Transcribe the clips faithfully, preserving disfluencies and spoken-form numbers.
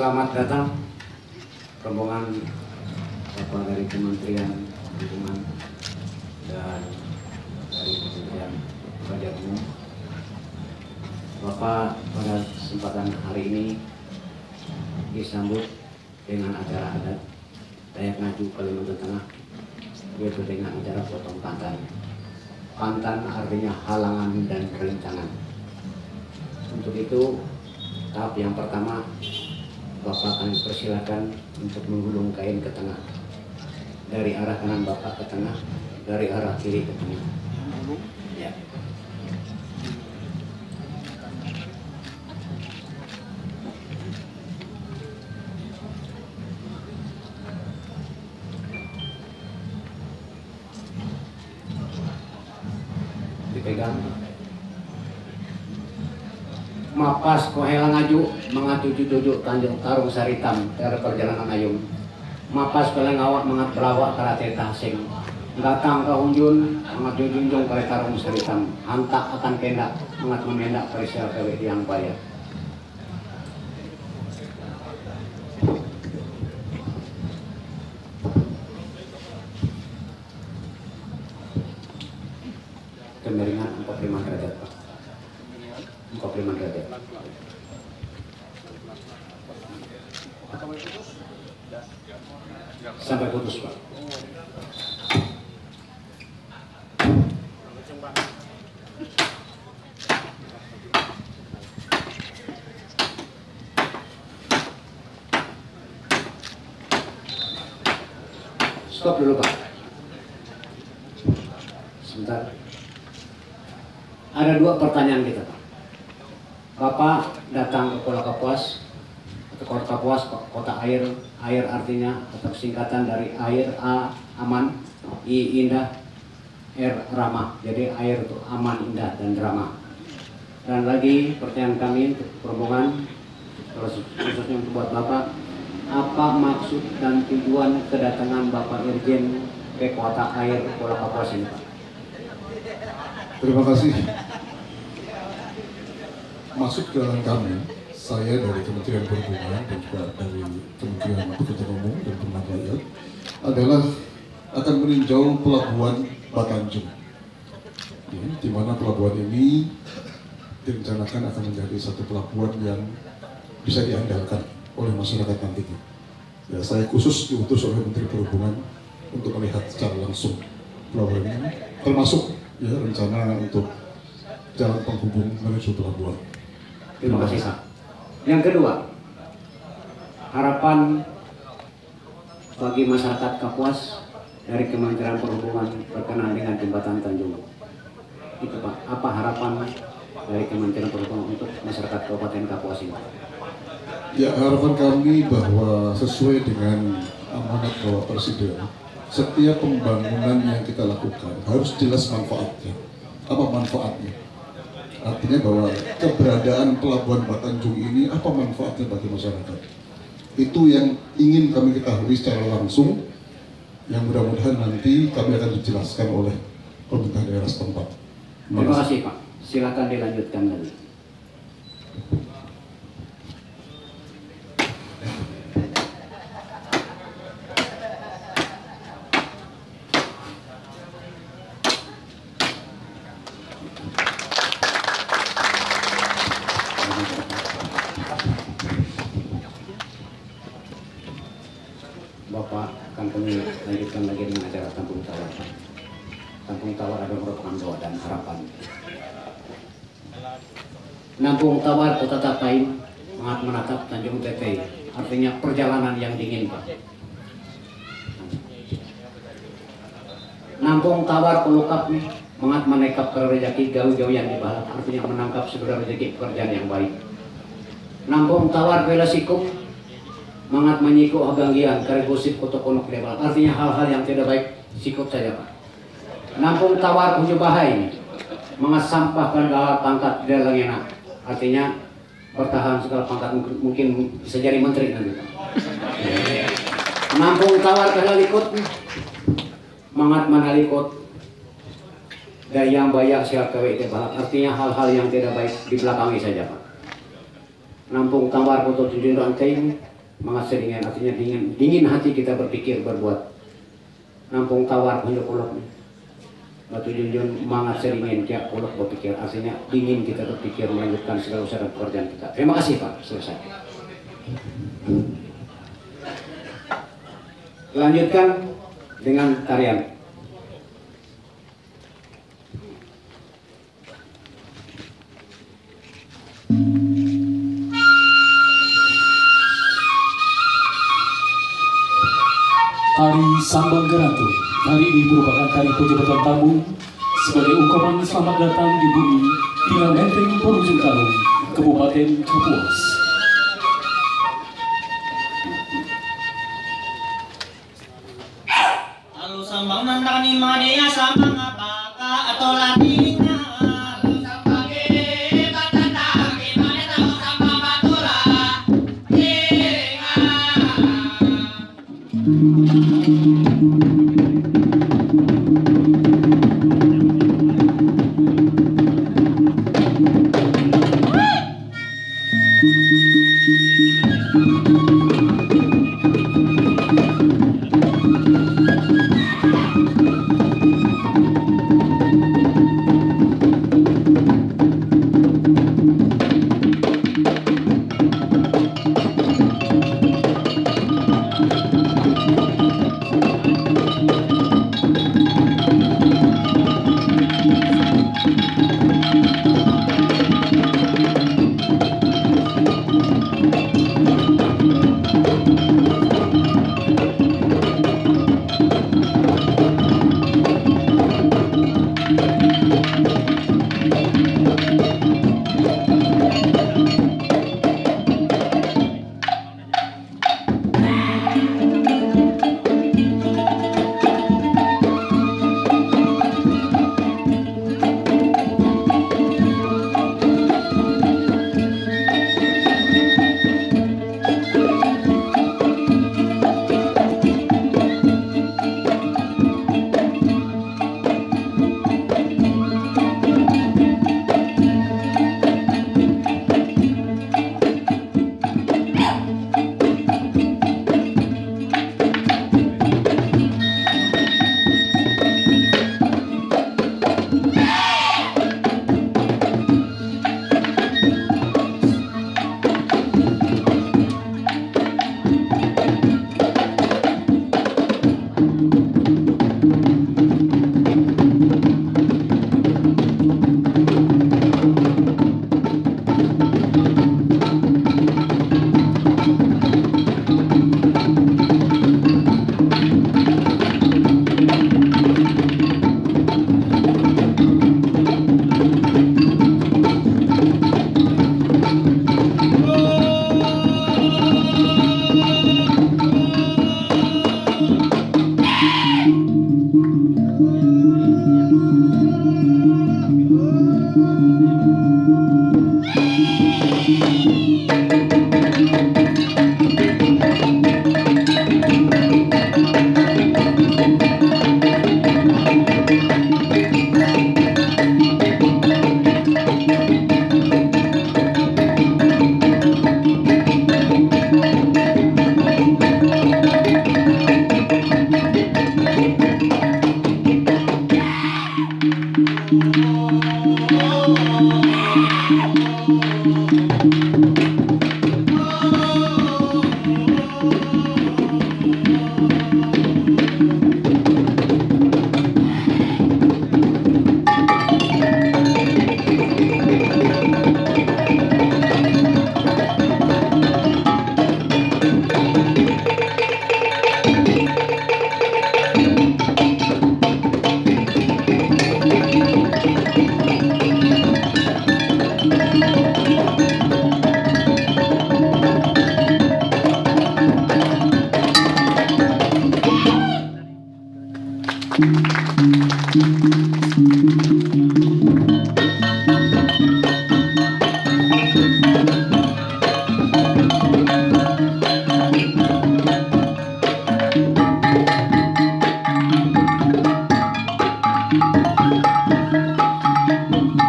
Selamat datang rombongan Bapak dari Kementerian Perhubungan dan dari Kementerian Pekerjaan Umum. Bapak pada kesempatan hari ini disambut dengan acara adat Dayak Ngaju Kalimantan Tengah, yaitu dengan acara potong pantan. Pantan artinya halangan dan rintangan. Untuk itu, tahap yang pertama, Bapak akan persilakan untuk menggulung kain ke tengah. Dari arah kanan Bapak ke tengah, dari arah kiri ke tengah. Ya. Dipegang. Mapas kohela ngaju mengatu jujujuk Tanjung Tarung Saritam dari perjalanan ayung. Mapas peleng awak mengat belawak karate tasing. Datang ke hunjun mengat junjung kare Tarung Saritam. Hantak akan kendak mengat memendak perisial kewe yang bayar. Kemiringan empat puluh lima derajat Pak. empat puluh lima derajat. Sampai putus Pak. Stop dulu Pak. Sebentar. Ada dua pertanyaan kita Pak. Bapak datang ke Pulau Kapuas atau Kota Kapuas, kota air. Air artinya atau singkatan dari air, A aman, I indah, R ramah. Jadi air itu aman, indah, dan ramah. Dan lagi pertanyaan kami untuk rombongan, khususnya untuk buat Bapak, apa maksud dan tujuan kedatangan Bapak Irjen ke kota air Pulau Kapuas ini Pak? Terima kasih. Masuk ke dalam kami, saya dari Kementerian Perhubungan dan juga dari Kementerian Pekerjaan Umum dan Perumahan Rakyat adalah akan meninjau pelabuhan Batanjung, ya, di mana pelabuhan ini direncanakan akan menjadi satu pelabuhan yang bisa diandalkan oleh masyarakat nantinya. Ya, saya khusus diutus oleh Menteri Perhubungan untuk melihat secara langsung pelabuhan ini, termasuk ya rencana untuk jalan penghubung menuju pelabuhan. Terima kasih Pak. Yang kedua, harapan bagi masyarakat Kapuas dari Kementerian Perhubungan berkenaan dengan jembatan Tanjung. Itu Pak, apa harapan dari Kementerian Perhubungan untuk masyarakat Kabupaten Kapuas ini? Ya, harapan kami bahwa sesuai dengan amanat Bapak Presiden, setiap pembangunan yang kita lakukan harus jelas manfaatnya. Apa manfaatnya? Artinya bahwa keberadaan pelabuhan Batanjung ini apa manfaatnya bagi masyarakat. Itu yang ingin kami ketahui secara langsung, yang mudah-mudahan nanti kami akan dijelaskan oleh pemerintah daerah setempat. Terima kasih Pak. Silakan dilanjutkan lagi. Bapak akan kami lanjutkan lagi dengan acara Tampung Tawar. Tampung Tawar adalah merupakan doa dan harapan. Nampung Tawar Kota Tapain mengat menatap Tanjung Teteh, artinya perjalanan yang dingin Pak. Nampung Tawar Pelukap mengat menekap rezeki jauh-jauh yang dibalap, artinya menangkap segera rezeki pekerjaan yang baik. Nampung Tawar Bela Sikum mangat menyikuk haganggian kare gosip koto konok debalap, artinya hal-hal yang tidak baik sikut saja Pak. Nampung Tawar Uju Bahai mangat sampahkan galak pangkat tidak enak, artinya bertahan segala pangkat, mungkin bisa jadi menteri nanti Pak. Nampung Tawar Kadalikut mangat manalikut dayang bayak siap kewe debalap, artinya hal-hal yang tidak baik di belakangi saja Pak. Nampung Tawar Koto Tunjun Rantai Mangat seringan artinya dingin, dingin hati kita berpikir berbuat. Nampung tawar hendak ulok nih. Batu junjun mangat seringan kia ulok berpikir artinya dingin kita berpikir melanjutkan segala usaha dan pekerjaan kita. Terima kasih Pak, selesai. Lanjutkan dengan tarian. Tari Sambang Geratu. Tari ini merupakan tari penjabatan tamu sebagai ungkapan selamat datang di bumi Tilang Enteng Penujung Kalung, Kabupaten Kapuas. Lalu sambang nandani madya sambang apakah atau latinya?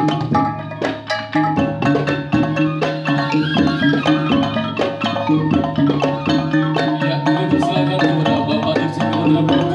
Thank you. Ya, kami persilakan kepada Bapak Dirjen Kementerian Perhubungan